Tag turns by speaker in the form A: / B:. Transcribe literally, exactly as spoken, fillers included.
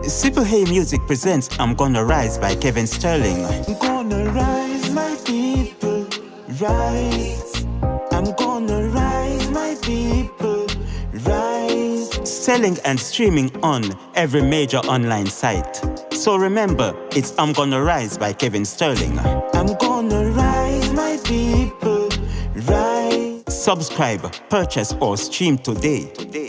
A: Simple Hay Music presents I'm Gonna Rise by Kevin Sterling.
B: I'm gonna rise, my people, rise. I'm gonna rise, my people, rise.
A: Selling and streaming on every major online site. So remember, it's I'm Gonna Rise by Kevin Sterling.
B: I'm gonna rise, my people, rise.
A: Subscribe, purchase or stream today. today.